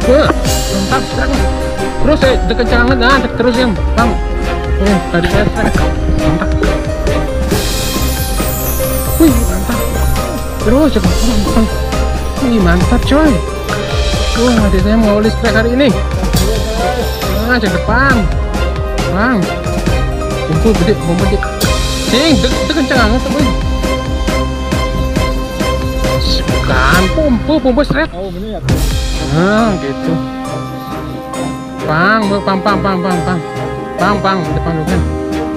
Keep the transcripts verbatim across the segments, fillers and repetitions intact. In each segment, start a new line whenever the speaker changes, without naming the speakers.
Wah, mantap, strike. Terus eh deket jangan, nah terus yang bang. Oh, tadi saya strike. Mantap. Wih, mantap. Terus ya, bang. Wih, mantap coy. Wah, adik saya mau strike hari ini. Nah, cek depan. Bang. Kumpul gede, kumpul gede. Sing, deket kencang banget, wih. Bukan, pumpu, pumpu strike.
Oh, bener ya.
Nah, gitu. Pang, pang, pang, pang, pang, pang, pang, pang, depan dulu kan.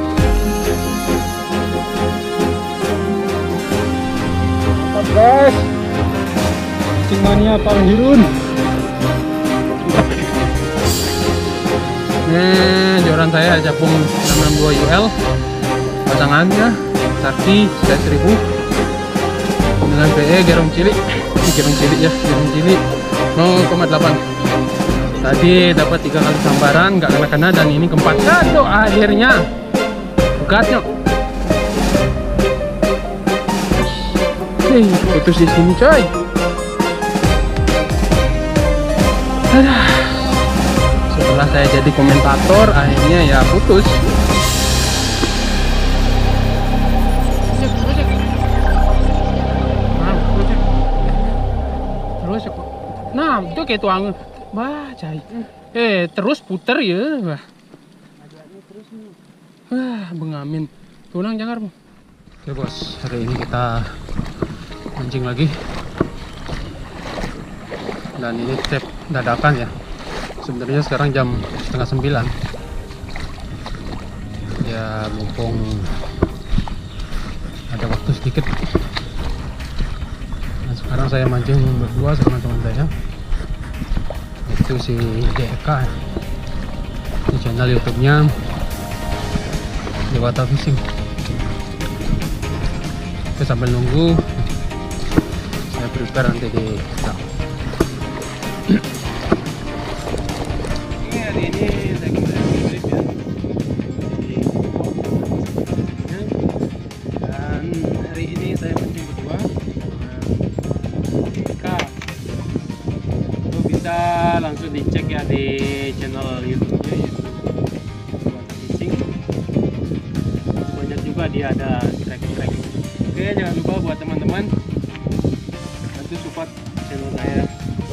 Mantap guys. Cing mania paling hirun.
Nih, joran saya capung enam enam dua U L. Pasangannya Sakti tiga seribu dengan P E gerong cilik. Ini gerong cilik ya, gerong cilik nol koma delapan. Tadi dapat tiga kali sambaran, nggak kena-kena, dan ini keempat kado akhirnya. Bekatnya. Hei, putus di sini coy. Aduh. Setelah saya jadi komentator, akhirnya ya putus. Terus, nah itu kayak tuang. Wah, jahit. Eh, terus puter ya. Wah. Wah, bengamin. Tunang jangan. Oke, bos. Hari ini kita mancing lagi. Dan ini trip dadakan ya. Sebenarnya sekarang jam setengah sembilan. Ya, mumpung ada waktu sedikit. Nah, sekarang saya mancing berdua sama teman saya. Itu si D K, di channel YouTube-nya Dewata Fishing. Oke, sambil nunggu saya prepare nanti di nah. Ini hari ini saya kembali trip ya. Dan hari ini saya mancing berdua D K. Bisa langsung dicek ya di channel YouTube-nya ya. Dewata Fishing. Banyak juga dia ada track-track. Oke, jangan lupa buat teman-teman bantu support channel saya.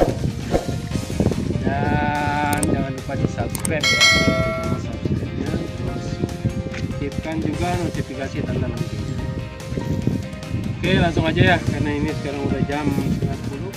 Dan jangan lupa di subscribe ya. Subscribe-nya, terus aktifkan juga notifikasi tanda loncengnya. Oke, langsung aja ya, karena ini sekarang udah jam setengah sepuluh.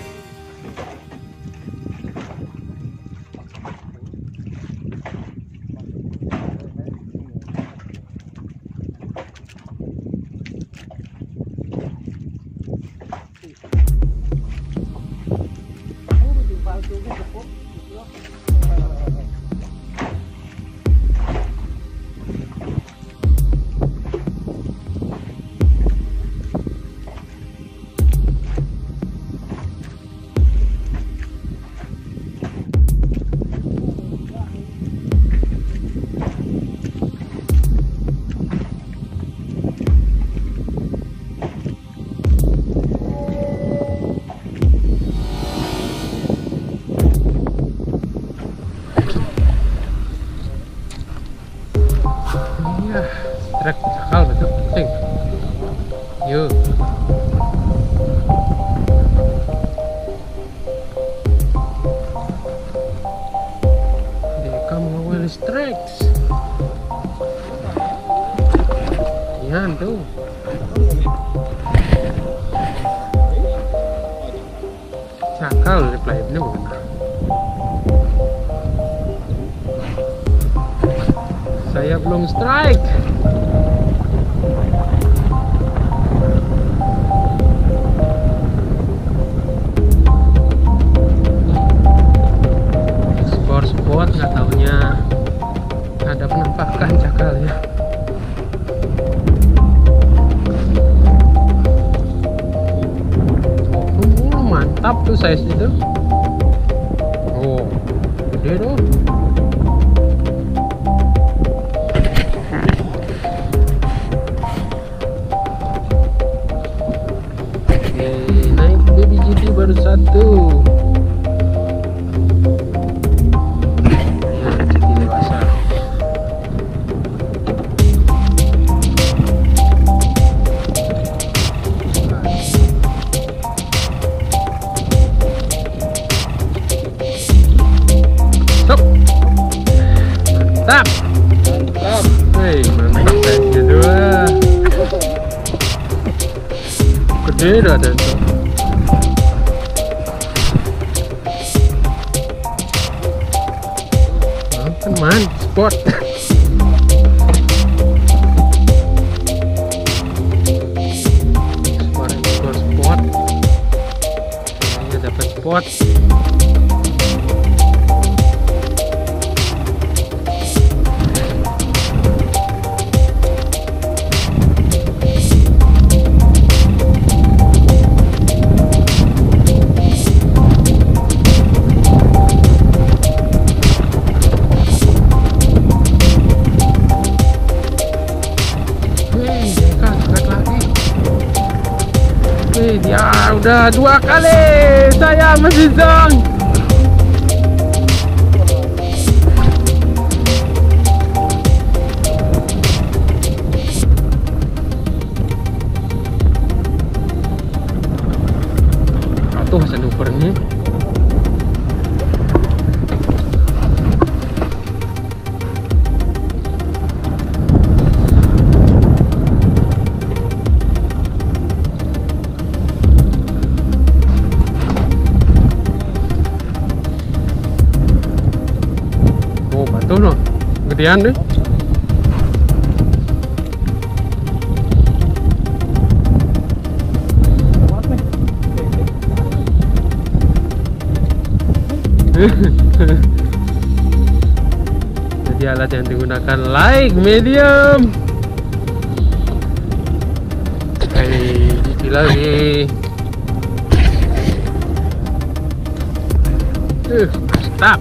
Trek cakal betul, sing. Yuk. Deka mengawal strikes. Yan tuh. Cakal reply ini bukan. Saya belum strike. Sport-sport nggak taunya ada penampakan cakal ya. Oh, mantap tuh size itu. Oh, gede tuh. Baby G T baru satu. Mantap.
Mantap.
Hei, mantap kayak gitu. Gede dah ada itu. Man, spot. Kemarin skor spot. Kayaknya dapat spot. Ya udah dua kali saya menzong. Atuh sandupernya. Tuh no, gedean deh. Jadi alat yang digunakan light medium. Hei, gigi lagi. Uh, stop.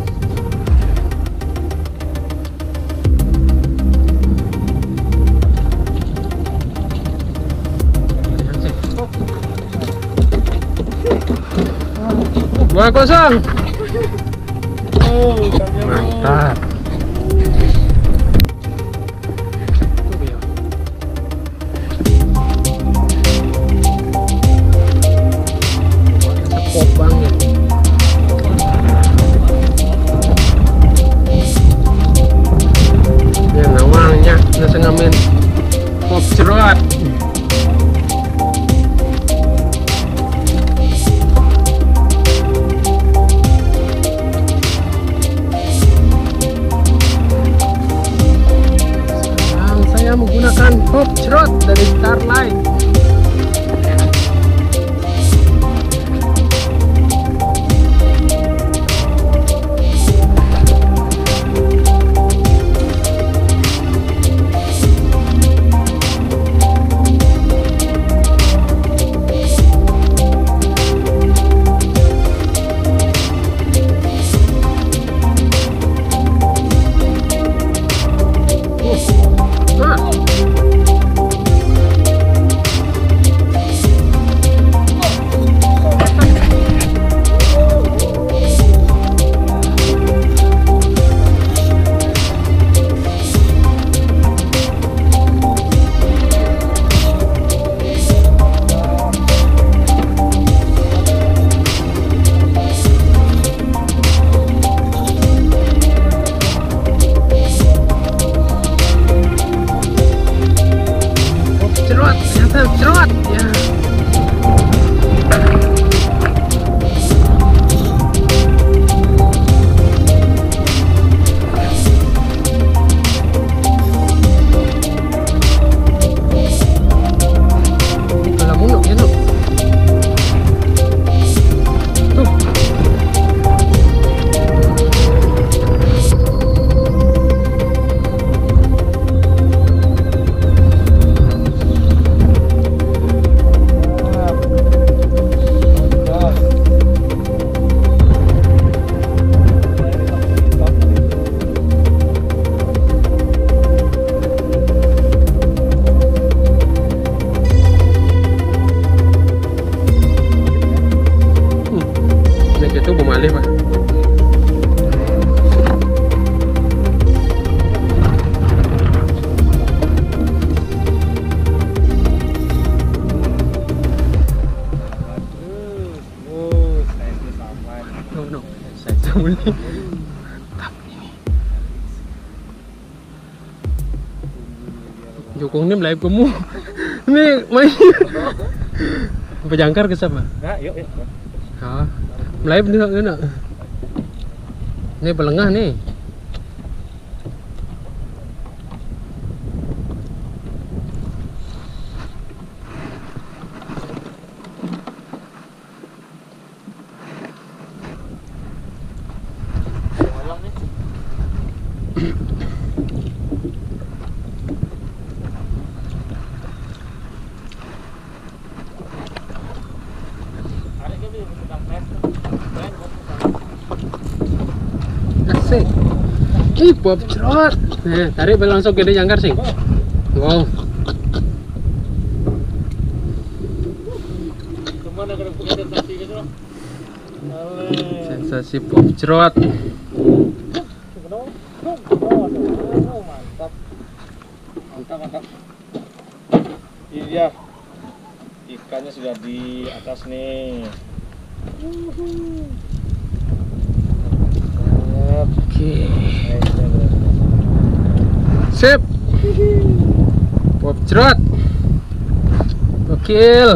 Dua kosong.
Oh,
mantap. Sekop banget. Ya namanya nasi ngamen pop cerot. Menggunakan pop cerot dari Starlight. Cerot ya. Kalau munuk ya no. Tuh. Itu bumalih pak. No no, saya tahu ini. Mantap ini. Jukung ini melayu kamu. Ini main. Pejangkar ke siapa?
Nah, yuk, yuk.
Ah, melayu bener bener. Ini pelengah nih. Asik. Ih, Bob cerot. Nah, tarik langsung gede jangkar sih. Wow. Sensasi Bob cerot.
Mantap. Mantap, mantap. Ini dia. Ikannya sudah di atas nih.
Oke. Sip. Bob cerot. Gokil.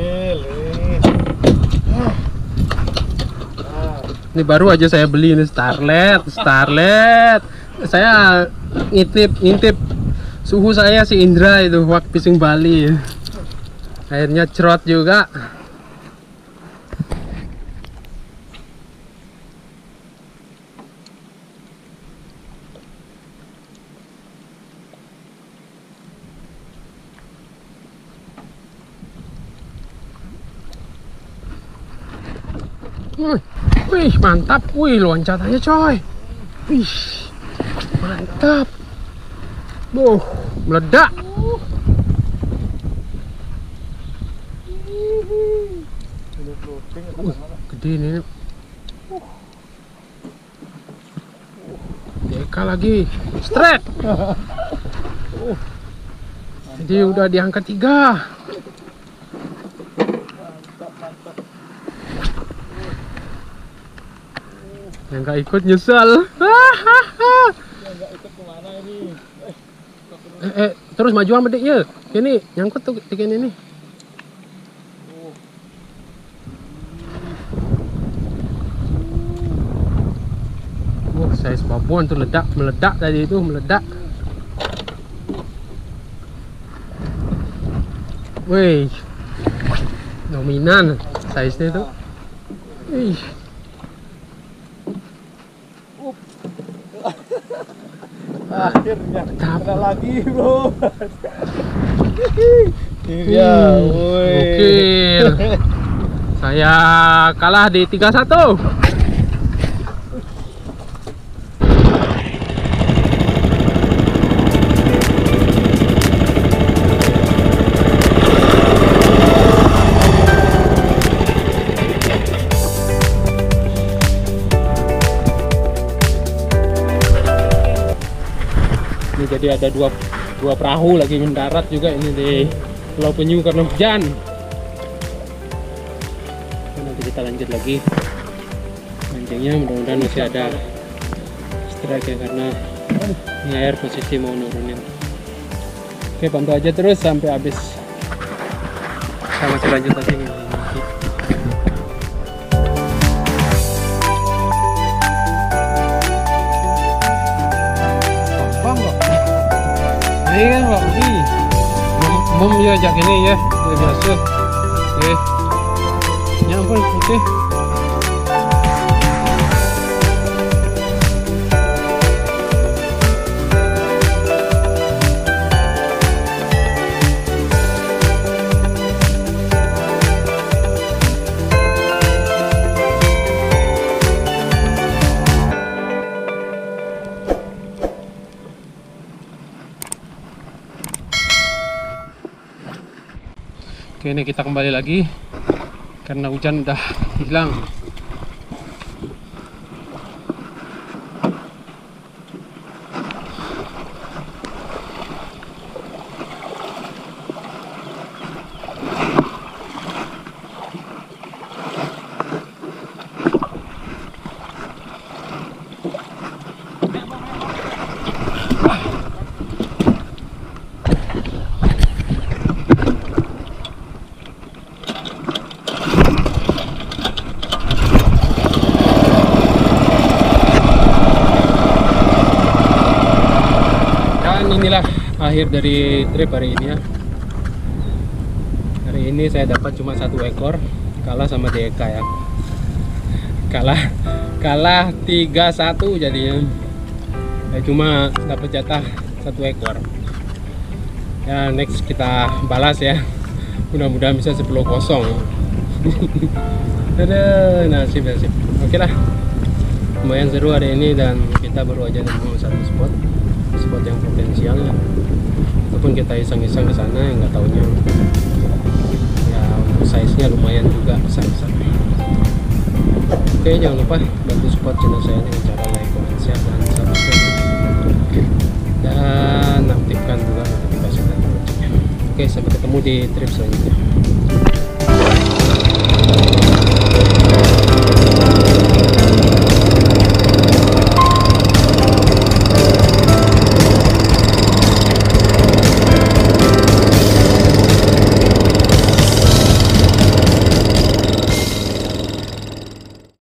Ini baru aja saya beli ini Starlet, Starlet. Saya ngintip, ngintip suhu saya si Indra itu waktu fishing Bali. Akhirnya cerot juga. Wih, wih, mantap, wih, loncatannya coy, wih, mantap, boh, meledak, uh, gede ini, Deka lagi, straight, jadi udah diangkat tiga. Yang gak ikut nyesal. Eh, eh, terus majuan bedek ya. Ini nyangkut tuh tiga ini. Wah, size babon tuh ledak, meledak tadi itu, meledak. Wih. Dominan size-nya tuh. Ih.
Akhirnya kena lagi, bro. Ini dia, woi.
Gokil. Saya kalah di tiga satu. Jadi ada dua dua perahu lagi mendarat juga ini di Pulau Penyu karena hujan. Nanti kita lanjut lagi mancingnya, mudah-mudahan masih ada strike ya karena ini air posisi mau nurunin. Oke, pantau aja terus sampai habis. Kita masih lanjut lagi nih. Ini kan Pak Budi mem ya jak ini ya, ya biasa. Oke, ya ampun, oke. Oke, ini kita kembali lagi karena hujan udah hilang. akhir dari trip hari ini ya. Hari ini saya dapat cuma satu ekor, kalah sama Deka ya. Kalah kalah tiga satu jadinya. Ya, cuma dapat jatah satu ekor. Ya next kita balas ya. Mudah-mudahan bisa sepuluh kosong. Ada nasib nasib. Oke lah. Lumayan seru hari ini dan kita baru aja nemu satu spot, spot yang potensial ya. Ataupun kita iseng-iseng ke sana yang nggak taunya ya untuk size-nya lumayan juga besar-besar. Oke, jangan lupa bantu support channel saya dengan cara like, comment, share, dan subscribe, dan aktifkan juga notifikasi dan loncengnya. Oke, sampai ketemu di trip selanjutnya.